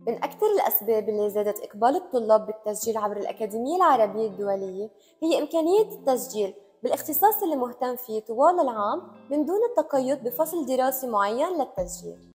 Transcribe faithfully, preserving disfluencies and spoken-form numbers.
من أكثر الأسباب اللي زادت إقبال الطلاب بالتسجيل عبر الأكاديمية العربية الدولية هي إمكانية التسجيل بالاختصاص اللي مهتم فيه طوال العام من دون التقيد بفصل دراسي معين للتسجيل.